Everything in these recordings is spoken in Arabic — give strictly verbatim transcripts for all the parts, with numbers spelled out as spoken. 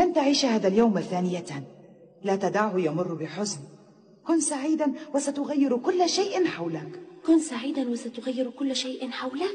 لن تعيش هذا اليوم ثانية، لا تدعه يمر بحزن. كن سعيدا وستغير كل شيء حولك. كن سعيدا وستغير كل شيء حولك.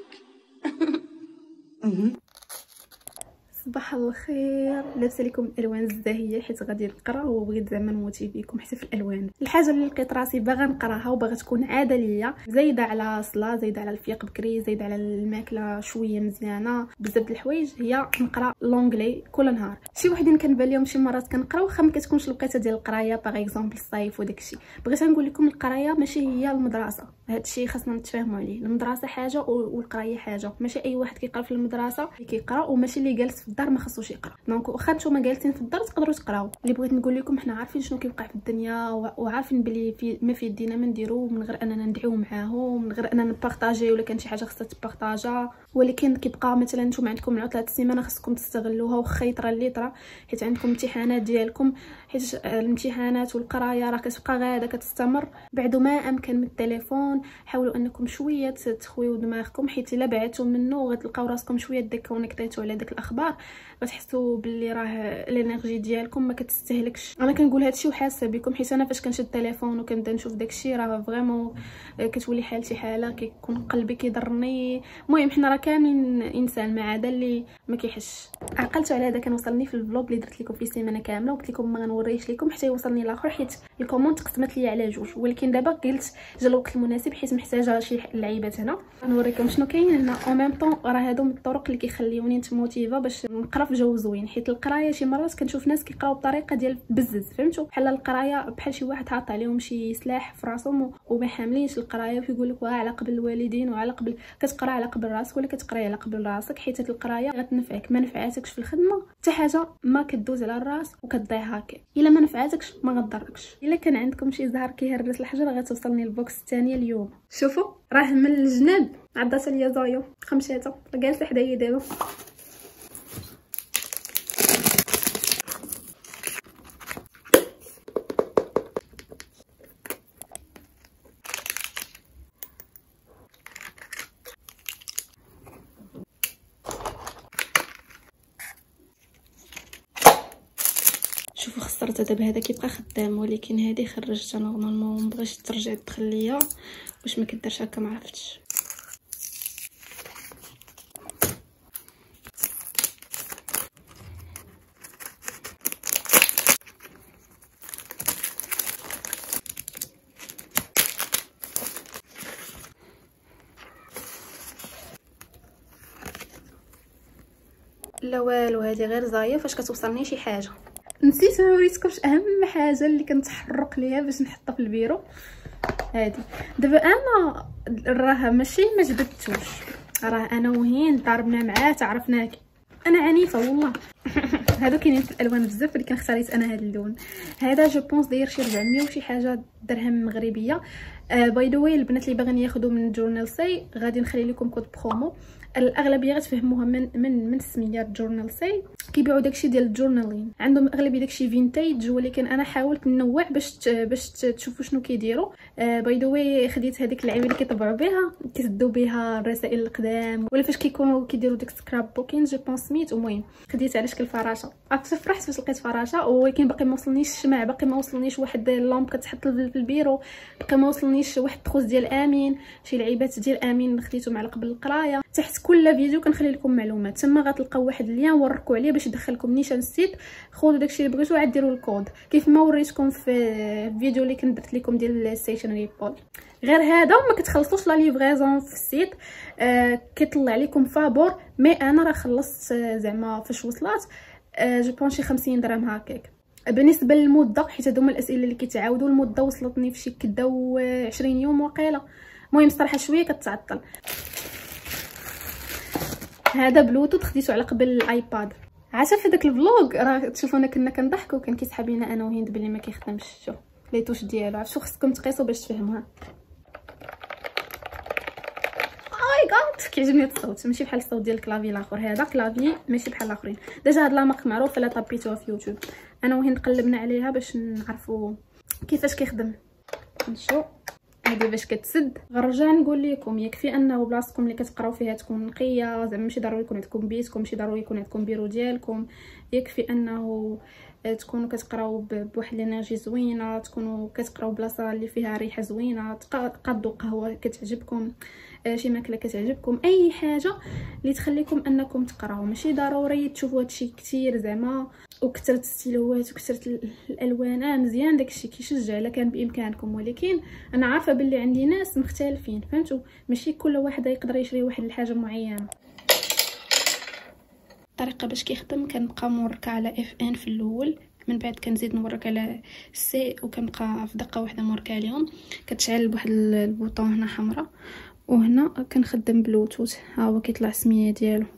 صباح الخير، لابسه لكم الالوان الزاهيه حيت غادي نقرا وبغيت زعما نموتي بكم حتى في الالوان. الحاجه اللي لقيت راسي باغا نقراها وباغا تكون عاده ليا، زايده على الصلاه، زايده على الفيق بكري، زايده على الماكله شويه مزيانه، بزاف د الحوايج، هي نقرا لونجلي كل نهار. شي وحدين كنبان لهم شي مرات كنقرا واخا ما كتكونش الوقيته ديال القرايه، باغ اكزومبل الصيف وداكشي. بغيت نقول لكم القرايه ماشي هي المدرسه، هادشي خاصنا نتفاهموا عليه. المدرسه حاجه والقرايه حاجه، ماشي اي واحد كيقرا في المدرسه اللي كيقرا، وماشي اللي جالس في الدار ما خصوش يقرا. دونك واخا نتوما جالسين في الدار تقدروا تقراو. اللي بغيت نقول لكم حنا عارفين شنو كيوقع في الدنيا، وعارفين بلي في ما في يدينا ما نديرو من غير اننا ندعيو معاهم، من غير اننا نبارطاجي ولا كان شي حاجه خصها تبارطاجا. ولكن كيبقى مثلا نتوما عندكم عطله السيمانه خصكم تستغلوها، واخا يطرا اللي طرا، حيت عندكم امتحانات ديالكم، حيت الامتحانات والقرايه راه كتبقى غاده كتستمر. بعدو ما امكن من التليفون حاولوا انكم شويه تخويو دماغكم، حيت الا بعدتوا منه غتلقاو راسكم شويه ديكونيكتيتو على داك الاخبار، غتحسوا باللي راه الانرجي ديالكم ما كتستهلكش. انا كنقول هادشي وحاسه بكم، حيت انا فاش كنشد التليفون وكنبدا نشوف داكشي راه فريمون كتولي حالتي حاله، كيكون قلبي كيضرني. المهم حنا راه كاملين انسان ما عدا اللي ما كيحش. عقلت على هذا كان وصلني في الفلوق اللي درت لكم في سيمانه كامله، وقلت لكم ما غنوريش لكم حتى يوصلني الاخر، حيت الكومونت قسمت لي على جوج. ولكن دابا قلت جا الوقت المناسب حيت محتاجه شي لعيبات هنا. غنوريكم شنو كاين هنا. او ميم طون راه هادو من الطرق اللي كيخليوني نتموتيفا باش نقرا في جو زوين، حيت القرايه شي مرات كنشوف ناس كيقراو بطريقه ديال بزز، فهمتوا؟ بحال القرايه بحال شي واحد حاط عليهم شي سلاح في راسهم وما حاملينش القرايه، وكيقول لك واه على قبل الوالدين وعلى قبل كتقرا على قبل راسك ولا كتقراي على قبل راسك، حيت هاد القرايه غتنفعك. ما نفعاتكش في الخدمه حتى حاجه ما كدوز على الراس وكتضيع هكا، الا ما نفعاتكش ما غضركش. الا كان عندكم شي زهر كيهرس الحجر غتوصلني البوكس الثانيه اليوم. شوفوا راه من الجناب عضات ليا زايو خمشاته جالسه حدايا دابا. شوفوا خسرت دابا هذا كيبقى خدام، ولكن هذه خرجتها نورمالمون، مبغيتش ترجع تدخل ليا واش ما كديرش هكا ما عرفتش. لا والو، هذه غير زايه فاش كتوصلني شي حاجه. نسيت ما وريتكمش اهم حاجه اللي كنتحرق ليها باش نحطها في البيرو. هادي دابا انا راه ماشي ما جبدتوش، راه انا وهين ضربنا معاه تعرفناك. انا عنيفه والله. هادو كاينين في الالوان بزاف، ولكن اختاريت انا هذا اللون. هذا جو بونس داير شي أربعمية وشي حاجه درهم مغربيه. باي ذا واي البنات اللي باغيين ياخذوا من جورنال سي غادي نخلي لكم كود برومو، الاغلبيه غتفهموها من من من السميات جورنال سي. كيبيعوا داكشي ديال الجورنالين، عندهم اغلبيه داكشي فينتاج، ولكن انا حاولت ننوع باش باش تشوفوا شنو كيديروا. باي ذا واي خديت هذيك اللعيبه اللي كيطبعوا بها كيسدوا بها الرسائل القدام، ولا فاش كيكونوا كيديروا داك سكراب بوكين جو بونس سميت. المهم خديت على شكل فراشه، عرفت فرحت فاش لقيت فراشه، ولكن باقي ما وصلنيش الشمع، باقي ما وصلنيش واحد اللامب كتحط في البيرو، باقي ما وصلنيش واحد التخوص ديال امين، شي لعيبات ديال امين خديتهم على قبل القرايه. تحت كل فيديو كنخلي لكم معلومات، تما غتلقاو واحد اللين وركوا عليه باش يدخلكم نيشان السيت، خذوا داكشي اللي بغيتو عاد ديروا الكود كيف ما وريتكم في الفيديو اللي كنت درت لكم ديال الستيشنري بول. غير هذا ما كتخلصوش لا ليفريزون في السيت، آه كيطلع لكم فابور. مي انا راه خلصت آه زعما فاش وصلات آه جو بون شي خمسين درهم هكاك. بالنسبه للمده، حيت هادو هما الاسئله اللي كيتعاودوا، المده وصلتني في شي كدا وعشرين يوم وقيله. المهم الصراحه شويه كتعطل. هذا بلوتوث خديته على قبل الايباد. عاشا في داك الفلوق راه تشوفونا كنا كنضحكوا وكان كيسحب لينا انا وهند بلي ما كيخدمش. شوف لي توش ديالو، عرفتوا خصكم تقيسوا باش تفهموها. اي غاد كيعجبني الصوت، ماشي بحال الصوت ديال الكلافي الاخر. هذا كلافي ماشي بحال الاخرين. ديجا هاد لامارك معروفه، لا طابيتوها في يوتيوب. انا وهند قلبنا عليها باش نعرفوا كيفاش كيخدم. نشوف هادي باش كتسد. غنرجع نقول لكم يكفي انه بلاصتكم اللي كتقراو فيها تكون نقيه، زعما ماشي ضروري يكون عندكم بيتكم، ماشي ضروري يكون عندكم بيرو ديالكم. يكفي انه تكونوا كتقراو بواحد الانرجي زوينه، تكونوا كتقراو بلاصه اللي فيها ريحه زوينه، تقادوا قهوه كتعجبكم، شي ماكله كتعجبكم، اي حاجه اللي تخليكم انكم تقراو. ماشي ضروري تشوفوا هادشي كتير زعما وكثرت الستيلوات وكثرت الالوان. اه مزيان داكشي كيشجع الا كان بامكانكم، ولكن انا عارفه باللي عندي ناس مختلفين، فهمتوا؟ ماشي كل واحد يقدر يشري واحد الحاجه معينه. الطريقه باش كيخدم كنبقى موركه على اف ان في الاول، من بعد كنزيد نورك على سي، وكنبقى في دقه واحده موركه عليهم. كتشعل بواحد البوطون هنا حمراء، وهنا كنخدم بلوتوث، ها هو كيطلع السميه ديالو.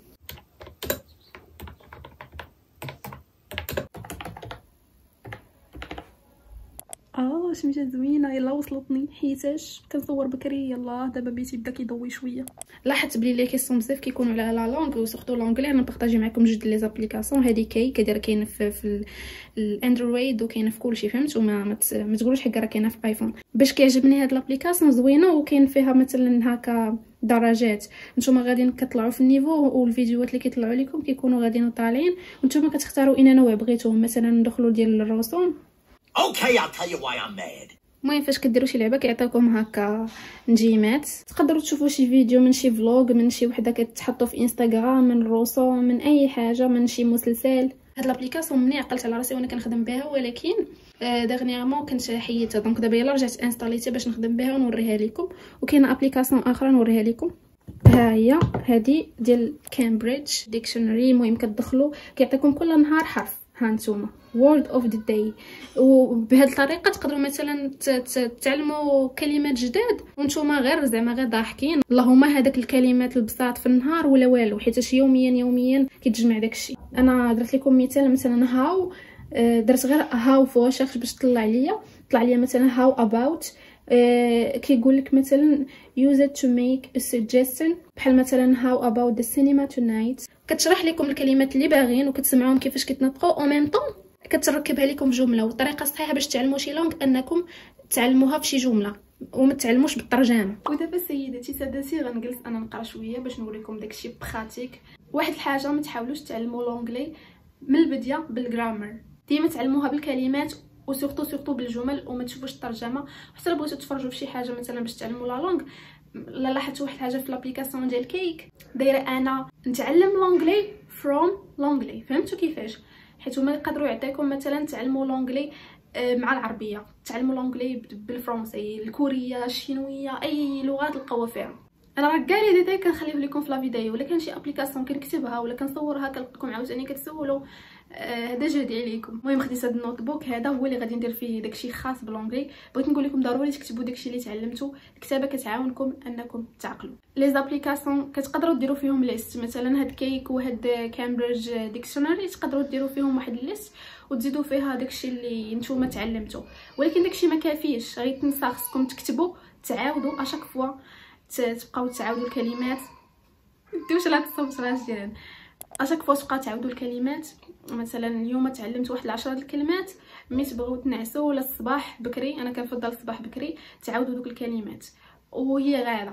اه سميتها زوينه، يلا وصلتني حيتاش كنصور بكري. يلا دابا بيتي بدا كيضوي شويه. لاحظت بلي لي كيسون بزاف كيكونوا على لا لونغ وسورتو لونغلي. انا نبارطاجي معكم جوج لي زابليكاسيون. هذه كاي كدير كاينه في, في الاندرويد وكاينه في كلشي، فهمتوا؟ ما ما تقولوش حق راه كاينه في ايفون. باش كيعجبني هاد لابليكاسيون زوينه، وكاين فيها مثلا هكا درجات. نتوما غاديين كطلعوا في النيفو، والفيديوهات اللي كيطلعوا لكم كيكونوا غاديين طالعين، وانتوما كتختاروا ان نوع بغيتوهم. مثلا ندخلوا ديال الرسوم. Okay, I'll tell you why I'm mad. المهم فاش كديروا شي لعبه كيعطيكم هكا نجيمات، تقدروا تشوفوا شي فيديو من شي فلوغ، من شي وحده كتحطوا في انستغرام، من الرسوم، من اي حاجه، من شي مسلسل. هاد لابليكاسيون مني عقلت على راسي وانا كنخدم بها، ولكن آه دغنيغمون كنت حيدتها. دونك دابا يلا رجعت انستاليتها باش نخدم بها ونوريها لكم. وكاينه ابليكاسيون اخرى نوريها لكم، ها هي هذه ديال كامبريدج ديكشنري. المهم كتدخلوا كيعطيكم كل نهار حرف، ها نتوما word of the day. وبهذه الطريقه تقدروا مثلا تعلموا كلمات جداد وانتوما غير زعما غير ضاحكين، اللهم هذاك الكلمات البساط في النهار ولا والو، حيت يوميا يوميا كيتجمع داكشي. انا درت لكم مثال، مثلا هاو درت غير هاو فوا شيرش باش طلع ليا طلع ليا مثلا هاو about. Uh, كيقول لك مثلا use it to make a suggestion، بحال مثلا how about the cinema tonight. كتشرح لكم الكلمات اللي باغيين وكتسمعوهم كيفاش كيتنطقوا، او ميم طون كتركبها لكم في جمله. والطريقه الصحيحه باش تعلموا شي لونغ انكم تعلموها في شي جمله وما تعلموش بالترجمه. ودابا سيداتي سادتي غنجلس انا نقرا شويه باش نوريكم داكشي براتيك. واحد الحاجه، ما تحاولوش تعلموا لونغلي من البدايه بالجرامر، ديما تعلموها بالكلمات وسورتو سورتو بالجمل، وما تشوفوش الترجمه. حتى لو بغيتو تفرجوا في شي حاجه مثلا باش تعلموا لا لونغ، لا لاحظت واحد الحاجه في لابليكاسيون ديال كيك دايره انا نتعلم لونغلي فروم لونغلي، فهمتوا كيفاش؟ حيت هما يقدروا يعطيكم مثلا تعلموا لونغلي مع العربيه، تعلموا لونغلي بالفرنسي، الكوريه، الشينويه، اي لغه تلقاوها فيها. انا راه كاع لي ديتاي كنخليه لكم في لا فيديو، ولا كان شي ابليكاسيون كنكتبها ولا كنصورها كنلقاكم عاوتاني كتسولوا، هذا آه جهدي عليكم. المهم خديت هذا النوت بوك، هذا هو اللي غادي ندير فيه داكشي خاص بالونغلي. بغيت نقول لكم ضروري تكتبوا داكشي اللي تعلمتوا، الكتابه كتعاونكم انكم تعقلوا. لي زابليكاسيون كتقدروا ديروا فيهم ليست، مثلا هاد كيك وهاد كامبريدج ديكشنري تقدروا ديروا فيهم واحد الليست وتزيدوا فيها داكشي اللي نتوما تعلمتوا، ولكن داكشي ما كافيش، غير تنسى خصكم تكتبوا تعاودوا اشاك فوا، تبقاو تعاودوا الكلمات. ديوش لا تصوت راس ديالنا اشاك فوا تبقاو تعاودوا الكلمات. مثلا اليوم تعلمت واحد العشرة د الكلمات، ملي تبغيو تنعسوا ولا الصباح بكري، انا كنفضل الصباح بكري، تعاودوا دوك الكلمات وهي غاده.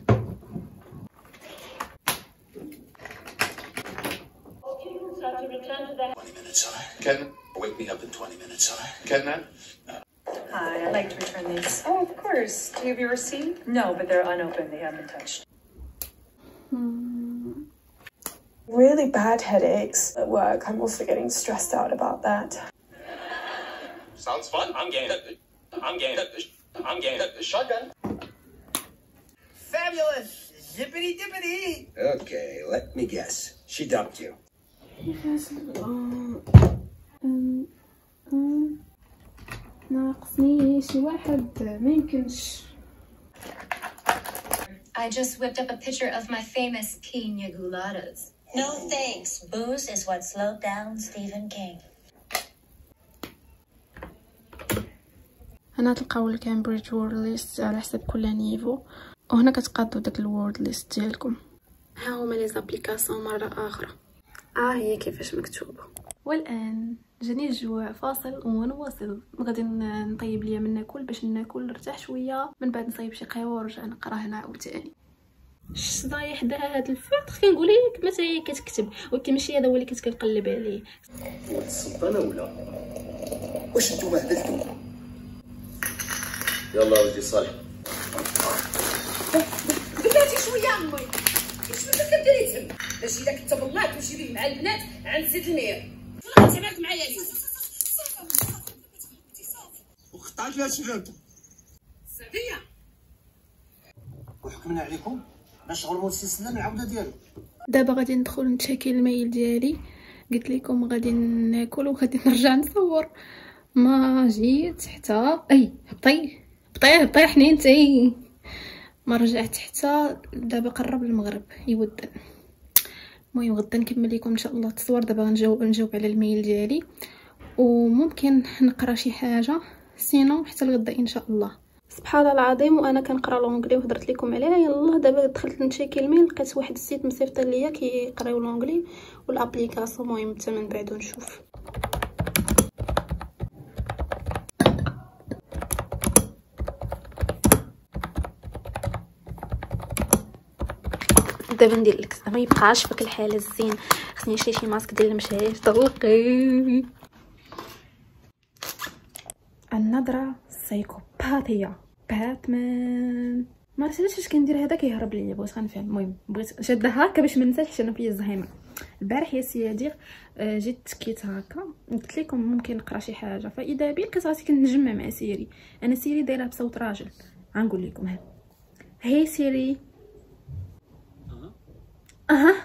Can wake me up in twenty minutes. Can that? Hi, I'd like to return these. Oh, of course. Do you have your receipt? No, but they're unopened. They haven't been touched. Hmm. Really bad headaches at work. I'm also getting stressed out about that. Sounds fun. I'm game. I'm game. I'm game. Shotgun. Fabulous! Zippity dippity! Okay, let me guess. She dumped you. ناقصني شي واحد ما يمكنش. I just whipped up a picture of my famous piña coladas. No thanks. Booze is what slowed down Stephen King. هنا تلقاو الكامبريدج وورد ليست على حسب كل نيفو، وهنا كتقادوا داك الوورد ليست ديالكم. ها هما لي زابليكاسيون مره اخرى، اه هي كيفاش مكتوبه. والان جاني الجوع فاصل ونواصل. غادي نطيب ليا من ناكل باش ناكل نرتاح شويه، من بعد نصايب شي قهوه ونرجع نقرا هنا عاوتاني. صدايح دا هاد الفوق كنقول لك متى هي كتكتب، ولكن ماشي هذا هو اللي كنت كنقلب عليه. السلطانه ولا واش نتوما هدلتوا؟ يلا ولدي صالح بلاتي شويه امي، اش بدك كديري تما؟ باش اذا كنت بالله تمشي بيه مع البنات عند سيد المير ولا تعملت معايا ليه وقطعت لها الشباب السعديه وحكمنا عليكم باش غرموا السلسله العوده ديالو. دابا غادي ندخل نتشاكي الميل ديالي، قلت لكم غادي ناكل وغادي نرجع نصور. ما جيت حتى اي هبطي هبطي هبطي حنينتي، ما رجعت حتى دابا قرب المغرب يودن. المهم غدا نكمل لكم ان شاء الله التصوير. دابا غنجاوب نجاوب على الميل ديالي وممكن نقرا شي حاجه، سينو حتى الغدا ان شاء الله. سبحان الله العظيم، وانا كنقرا لونجلي وهضرت لكم عليها. يلا دابا دخلت نشيكي الميل، لقيت واحد السيت مصيفط ليا كيقراو لونجلي والابليكاسيون. المهم حتى من بعد نشوف. دابا ندير لك ما يبقاش فيك الحاله الزين، خصني نشري شي ماسك ديال المشاش طلقي. النظره سايكوباتيه باتمان. ما عرفتش علاش كندير هذا كيهرب ليا، بغيت غنفهم. المهم بغيت شاده هكا باش ما ننساش حيت انا فيا الزهايمر. البارح يا سيادي جيت تكيت هكا، قلت لكم ممكن نقرا شي حاجه، فاذا بي لقيت راسي كنجمع مع سيري. انا سيري دايره بصوت راجل، غنقول لكم ها هي سيري اها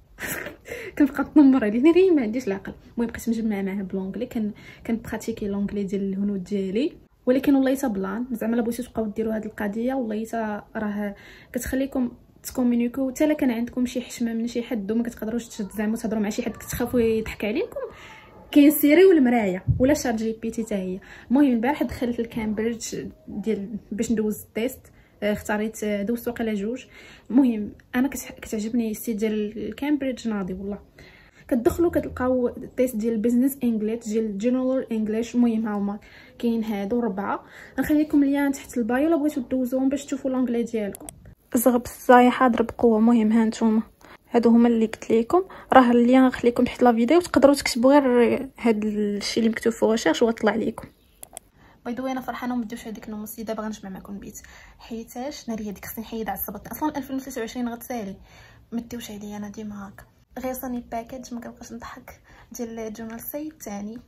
كنبقى نتنمر عليه ناري ما عنديش العقل. المهم بقيت مجمعه معاه بلونجلي، كان كنبراتيكي لونجلي ديال الهنود ديالي. ولكن والله حتى بلان زعما لا بغيتو تبقاو ديروا هذه القضيه، والله حتى راه كتخليكم تكومونيكو. حتى الا كان عندكم شي حشمه من شي حد وما كتقدروش زعما تهضروا مع شي حد كتخافوا يضحك عليكم، كاين سيري والمرايه ولا شات جي بي تي حتى هي. المهم البارح دخلت لكامبريدج ديال باش ندوز التيست، اختاريت دوزت وقيله جوج. المهم انا كتعجبني السيت ديال كامبريدج ناضي والله. كتدخلوا كتلقاو التيست ديال البيزنس انجلش ديال جنرال انجلش. المهم ها هما كاين هادو ربعه، غنخليكم اللين تحت البايو الا بغيتو دوزوهم باش تشوفوا لونجلي ديالكم. زغب الصايع حاضر بقوه. المهم ها نتوما هادو هما اللي قلت لكم، راه اللين غنخليكم تحت لا فيديو تقدروا تكتبوا غير هاد الشيء اللي مكتوب فوق شيرش وغطلع لكم. باي ذا واي انا فرحانه وما ديوش هذيك النص. دابا غنجمع معكم البيت حيتاش ناري هذيك خصني نحيد عصبتني اصلا. ألفين وثلاثة وعشرين غتسالي ما ديوش عليا انا ديما هكا. غير صاني باكيج ما كنبقاش نضحك ديال جونال سي الثاني.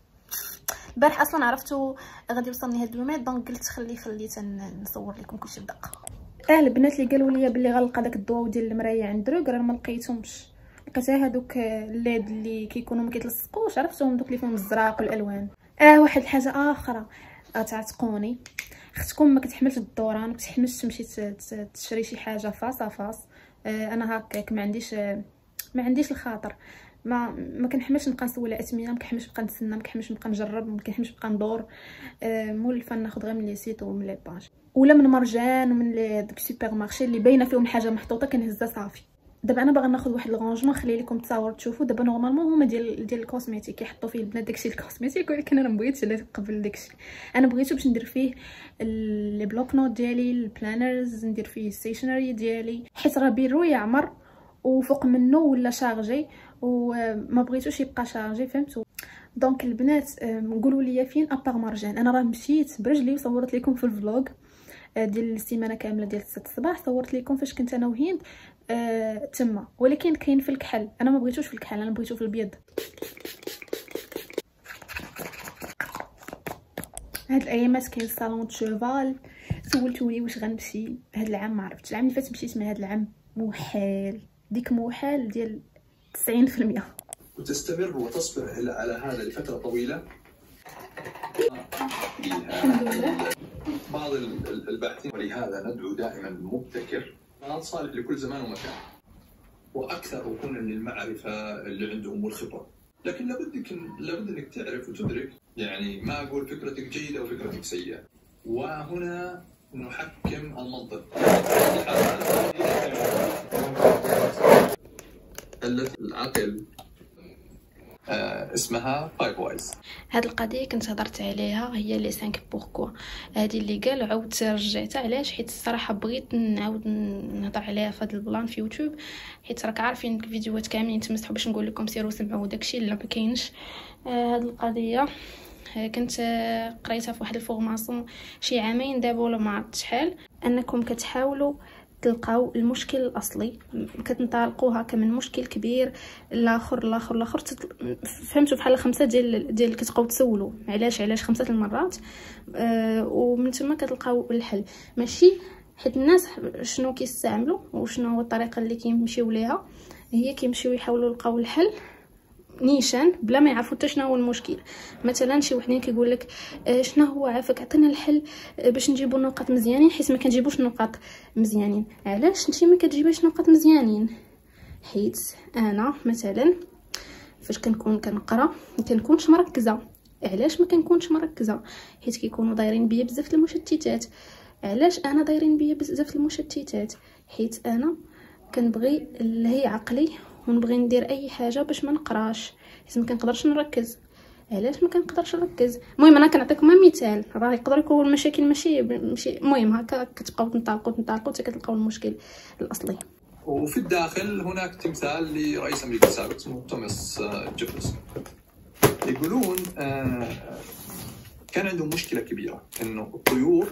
البارح اصلا عرفتو غادي يوصلني هاد الميعاد، دونك قلت خلي خليت نصور لكم كلشي بدقه. اه البنات اللي قالوا لي بلي غنلقى داك الضواو ديال المرايه عند دروك راه ما لقيتهمش. لقيت هادوك الليد اللي كيكونوا ما كيتلصقوش، عرفتهم دوك اللي فيهم الزراق والالوان. اه واحد الحاجه اخرى تعتقوني، اختكم ما كتحملش الدوران، ما كتحملش تمشي تشري شي حاجه فاس فاس. آه انا هكاك ما عنديش آه ما عنديش الخاطر، ما ما كنحملش نبقى نسول اثمنه، ما كنحملش نبقى نتسنى، ما كنحملش نبقى نجرب، ما كنحملش نبقى ندور. آه مولفه ناخذ غير من لي سيت ومن لي باج ولا من مرجان ومن لي داك السوبر مارشي اللي باينه فيهم حاجه محطوطه كنهزها صافي. دابا انا باغا ناخذ واحد الغونجمون نخلي لكم التصاور تشوفوا. دابا نورمالمون هما ديال ديال الكوزميتيك يحطوا فيه البنات داكشي الكوزميتيك، ولكن انا ما بغيتش على قبل داكشي. انا بغيتو باش ندير فيه لي بلوك نوت ديالي، البلانرز، ندير فيه الستيشنري ديالي، حيت راه بيرو يعمر وفوق منه ولا شارجي وما بغيتوش يبقى شارجي فهمتوا. دونك البنات قولوا لي فين ابار مرجان. انا راه مشيت برجلي وصورت لكم في الفلوغ ديال السيمانه كامله ديال ستة الصباح، صورت لكم فاش كنت انا وهند آه تما، ولكن كاين في الكحل. انا ما بغيتوش في الكحل، انا بغيتو في البيض. هاد الايامات كاين صالون د شوفال، سولتوني واش غنمشي هاد العام، ما عرفتش. العام اللي فات مشيت، من هاد العام محال، ديك محال ديال تسعين في المية. وتستمر وتصبر على هذا لفتره طويله. بعض الباحثين ولهذا ندعو دائما المبتكر صالح لكل زمان ومكان، واكثر ركونا للمعرفه اللي عندهم والخبره. لكن لابد لابد انك تعرف وتدرك، يعني ما اقول فكرتك جيده وفكرتك سيئه، وهنا نحكم المنطق. التي العقل آه اسمها فايف وايز. هاد القضيه كنت هضرت عليها هي لي خمسة بوركوا، هذه اللي قال عاودت رجعتها. علاش؟ حيت الصراحه بغيت نعاود نهضر عليها في هذا البلان في يوتيوب، حيت راك عارفين الفيديوهات كاملين تمسحوا باش نقول لكم سيروا سمعوا داكشي اللي ما كاينش. آه هاد القضيه كنت قريتها في واحد الفورماسيون شي عامين دابا ولا ما عرفت شحال، انكم كتحاولوا تلقاو المشكل الاصلي، كتنطلقوها كمن مشكل كبير لاخر لاخر لاخر فهمتوا بحال خمسه ديال ديال كتبقاو تسولوا علاش علاش خمسه المرات، أه ومن ثم كتلقاو الحل. ماشي حيت الناس شنو كيستعملوا وشنو هو الطريقه اللي كيمشيو ليها، هي كيمشيو يحاولوا يلقاو الحل نيشان بلا ما يعرفوا حتى شنو هو المشكل. مثلا شي وحدين كيقول لك آه شنو هو عافاك عطينا الحل آه باش نجيبوا نقاط مزيانين، حيت ما كنجيبوش نقاط مزيانين. علاش انتي ما كتجيبيش نقاط مزيانين؟ حيت انا مثلا فاش كنكون كنقرا ما كنكونش مركزه. علاش ما كنكونش مركزه؟ حيت كيكونوا دايرين بيا بزاف المشتتات. علاش انا دايرين بيا بزاف المشتتات؟ حيت انا كنبغي اللي هي عقلي ونبغي ندير اي حاجه باش ما نقراش، حيت ما كنقدرش نركز. علاش ما كنقدرش نركز؟ المهم انا كنعطيكم مثال، راه يقدر يكون المشاكل ماشي ماشي المهم هكا كتبقاو تنطلقوا تنطلقوا حتى كتلقاو المشكل الاصلي. وفي الداخل هناك تمثال لرئيس امريكا السابق اسمه توماس جيفرسون. يقولون آه كان عندهم مشكله كبيره انه الطيور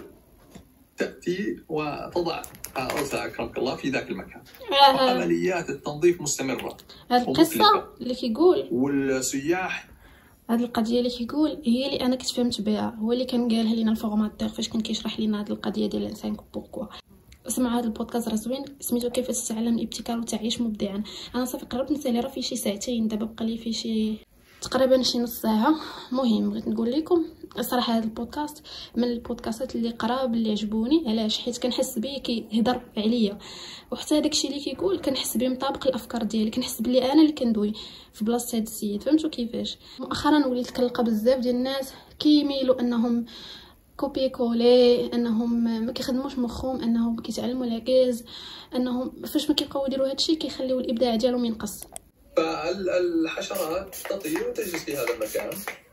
تأتي وتضع رأسها أكرمك الله في ذاك المكان. عمليات التنظيف مستمرة. هذه القصة اللي كيقول والسياح، هذه القضية اللي كيقول هي اللي أنا كنت فهمت بها، هو اللي كان قالها لينا الفورماتور فاش كان كيشرح لنا هذه القضية ديال خمسة بوركوا. اسمعوا هذا البودكاست راه زوين، سميتو كيف تتعلم الابتكار وتعيش مبدعا. أنا صافي قربت نسالي راه فيه شي ساعتين، دابا بقى لي فيه شي تقريبا شي نص ساعه. مهم بغيت نقول لكم الصراحه هذا البودكاست من البودكاستات اللي قراب اللي عجبوني. علاش؟ حيت كنحس بيه كيهضر عليا، وحتى داكشي اللي كيقول كنحس بيه مطابق الافكار ديالي، كنحس بلي انا اللي كندوي في بلاصه هذا السيد. فهمتوا كيفاش؟ مؤخرا وليت كنلقى بزاف ديال الناس كيميلوا انهم كوبي كولي، انهم ما كيخدموش مخهم، انهم كيتعلموا العكاز، انهم فاش ما كيبقاو يديروا هادشي كيخليو الابداع ديالهم ينقص. فالحشرات تطير وتجلس في هذا المكان.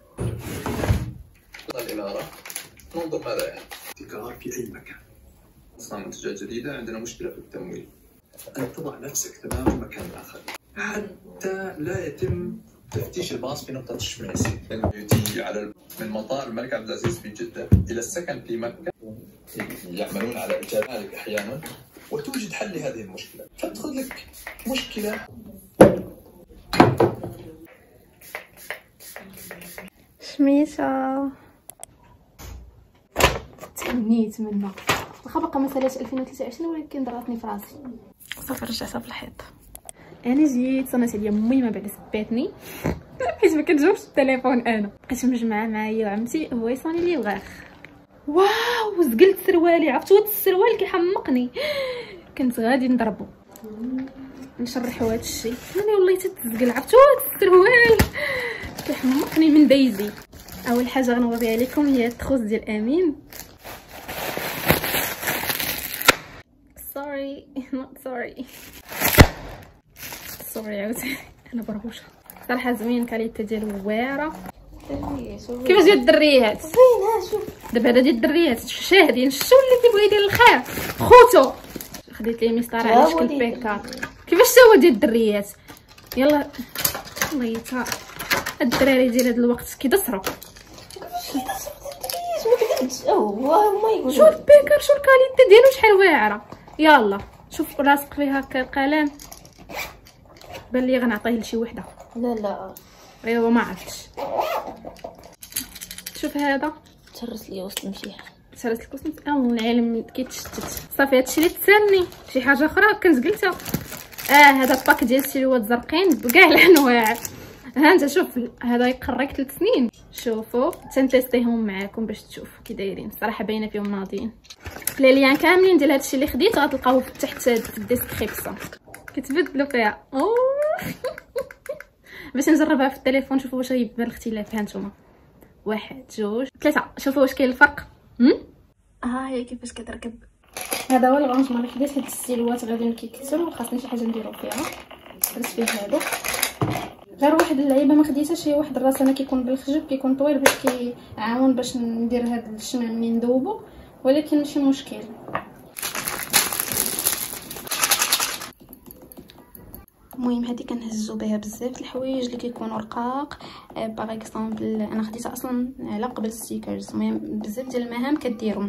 الإمارة ننظر ماذا يعني ابتكار في أي مكان. نصنع منتجات جديدة، عندنا مشكلة في التمويل. أن تضع نفسك تماما في مكان آخر حتى لا يتم تفتيش الباص في نقطة الشماسي. يأتي على من مطار الملك عبد العزيز في جدة إلى السكن في مكة، يعملون على إيجاد ذلك أحيانا، وتوجد حل لهذه المشكلة. فتدخل لك مشكلة شميشه تمنيت منها واخا باقا ما سالاتش ألفين وثلاثة وعشرين، ولكن ضراتني في راسي صافي رجعتها في الحيط. انا جيت صنات عليا امي ما بعد سباتني حيت ما كنجاوبش التليفون. انا بقيت مجمعه معايا وعمتي هو يصوني لي الغاخ. واو زقلت سروالي، عرفتوا هاد السروال كيحمقني، كنت غادي نضربو نشرحوا هذا الشيء. انا والله تتزقل، عرفتوا هاد السروال كيحمقني من دايزي. اول حاجه غنوريها لكم هي التخوص ديال امين. سوري نوت سوري سوري عاوتاني انا برهوشه صراحه زوين، كاليته ديالو واعره. كيفاش ديال الدريات زوينه. شوف دابا هذا ديال الدريات شاهدين شو اللي كيبغي يدير الخير خوتو. خديت ليه مسطره على شكل بيكا. كيفاش تا هو ديال الدريات؟ يلا الله يتا الدراري ديال هذا الوقت كيدسروا. شوف البيكر شو الكاليتي ديالو شحال واعره. يلا شوف لاصق فيها هكا القلم، بان لي غنعطيه لشي وحده. لا لا ايوا ما عرفتش. شوف هذا تهرس لي وسط المشيح، تهرس لك وسط اه العالم كيتشتت. صافي هادشي اللي تسالني. شي حاجه اخرى كنزقلتها. اه هذا الباك ديال السيلوات زرقين بكاع الانواع. ها انت شوف هذا يقريك ثلاث سنين. شوفوا تنتيستيهم معاكم باش تشوفوا كي دايرين. الصراحه باينه فيهم ناضيين. لي ليان كاملين ديال هادشي اللي خديت غتلقاوه تحت في الديسكريبسيون، كتبدلوا فيها. اوه باش نجربها في التليفون نشوفوا واش غيبان الاختلاف. ها نتوما واحد جوج ثلاثه، شوفوا واش كاين الفرق. ها هي كيفاش كتركب. هذا هو الغونجمون اللي خديت. هاد السيلوات غادي كيكثروا، خاصني شي حاجه نديرو فيها. درت فيه هادو غير واحد اللعيبه ما خديتهاش، هي واحد الراس انا كيكون بالخجب كيكون طويل باش كيعاون باش ندير هاد الشمع من ندوبو، ولكن ماشي مشكل. المهم هذه كنهزو بها بزاف الحوايج اللي كيكونوا رقاق. باغ اكزومبل انا خديتها اصلا على قبل ستيكرز. المهم بزاف ديال المهام كديرهم.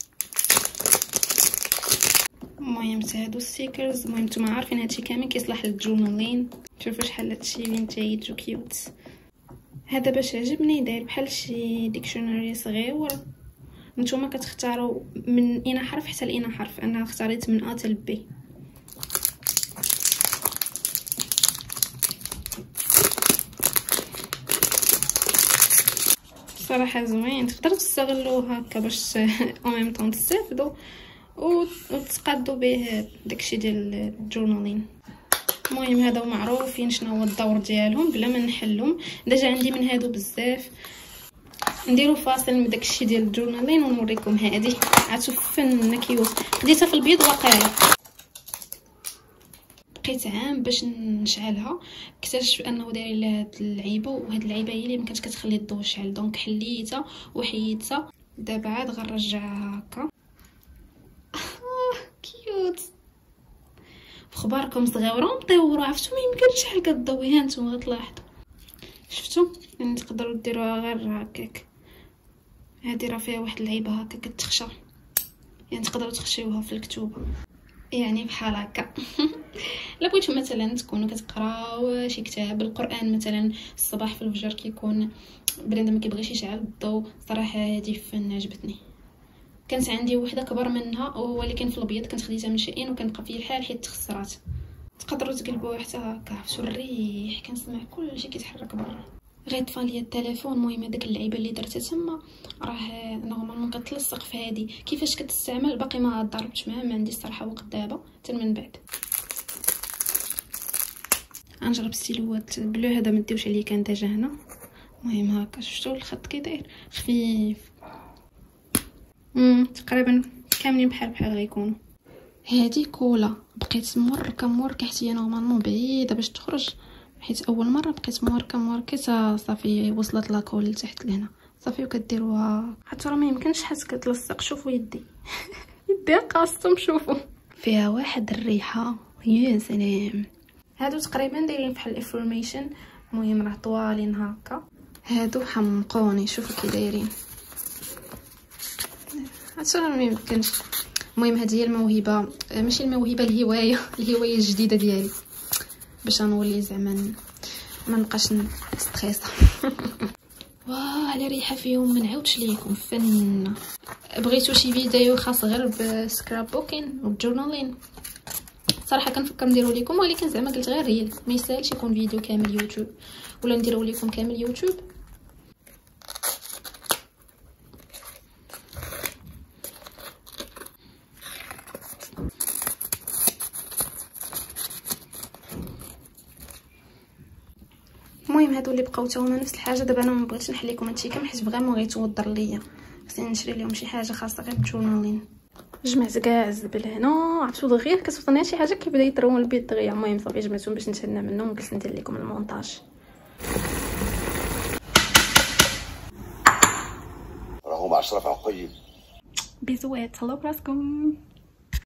المهم هادو ستيكرز. المهم نتوما عارفين هادشي كامل كيصلح للجورنالين. شوفوا شحال هادشي فينتاج وكيوت. هذا باش عجبني داير بحال شي ديكشنري صغيور. نتوما كتختاروا من اين حرف حتى لاين حرف. انا اختاريت من ا حتى بي. صراحه زوين، تقدروا تستغلوه هكا باش او ميم طون تستافدوا وتقادوا به داكشي ديال الجورنالين. المهم هذا معروفين شنو هو الدور ديالهم بلا ما نحلهم. ديجا عندي من هادو بزاف. نديرو فاصل من داكشي ديال الجورنالين ونوريكم. هذه عرفتوا فن كيوت، خديتها في البيض واقيلا. بقيت عام باش نشعلها، اكتشف انه داير لها هاد اللعيبه، وهاد اللعيبه هي اللي ما كانتش كتخلي الضوء يشعل. دونك حليتها وحيدتها. دابا عاد غنرجعها هكا. كيوت. اخباركم صغيره مطوره، عرفتوا ما يمكنش شحال كتضوي. ها نتوما غتلاحظوا، شفتوا يعني تقدروا ديروها غير هكاك. هذه راه فيها واحد اللعيبه هكا كتخشى، يعني تقدروا تخشيوها في الكتوبه يعني بحال هكا. لا بغيتو مثلا تكونوا كتقراو شي كتاب القران مثلا الصباح في الفجر كيكون بنادم ما كيبغيش يشعل الضوء، صراحه هذه فن عجبتني. كانت عندي وحده كبر منها ولكن في الابيض كنت خديتها من شائين وكنبقى فيه الحال حيت تخسرات. تقدروا تقلبوها حتى هكا. عرفتوا الريح كنسمع كلشي كيتحرك برا. غير طفى ليا التليفون. المهم هذيك اللعيبه اللي درتها تما راه نورمالمون كتلصق في هذه. كيفاش كتستعمل باقي ما ضربتش معها، ما عندي الصراحه وقت دابا حتى من بعد. غنجرب السيلوات بلو. هذا ما ديوش عليه كان ديجا هنا. المهم هكا شفتوا الخط كي داير خفيف. امم تقريبا كاملين بحال بحال غيكونوا. هذه كولا بقيت موركه موركه حتى هي نورمالمون بعيده باش تخرج، حيت اول مره بقيت موركه موركه صافي وصلت لاكول لتحت لهنا صافي. وكديروها حتى راه ما يمكنش حتى كتلصق. شوفوا يدي يدي قاصتهم. شوفوا فيها واحد الريحه يا سلام. هادو تقريبا دايرين بحال الانفورميشن. المهم راه طوالين هكا. هادو حمقوني. شوفوا كي دايرين حتى راه ما يمكنش. المهم هذه هي الموهبه، ماشي الموهبه، الهوايه الهوايه الجديده ديالي باش نولي زعما ما نبقاش ستريسا. واه على ريحه فيهم ما نعاودش ليكم فن. بغيتو شي فيديو خاص غير بسكراب بوكين والجورنالين صراحه كنفكر نديرو لكم، ولكن زعما قلت غير ريل ما يسالش يكون فيديو كامل يوتيوب ولا نديرو لكم كامل يوتيوب. المهم هادو اللي بقاو تا هما نفس الحاجه. دابا انا ما بغيتش نحل لكم هادشي كامل حيت فريمون غيتوضر ليا. خصني نشري لهم شي حاجه خاصه غير بالجورنالين. جمعت كاع الزبل هنا. عرفتوا دغيا كتوصلني شي حاجه كيبدا يطرون البيت دغيا. المهم صافي جمعتهم باش نتهنى منهم وجلست ندير لكم المونتاج. راهم عشرة عقيم. بيزوات. هلاو براسكم.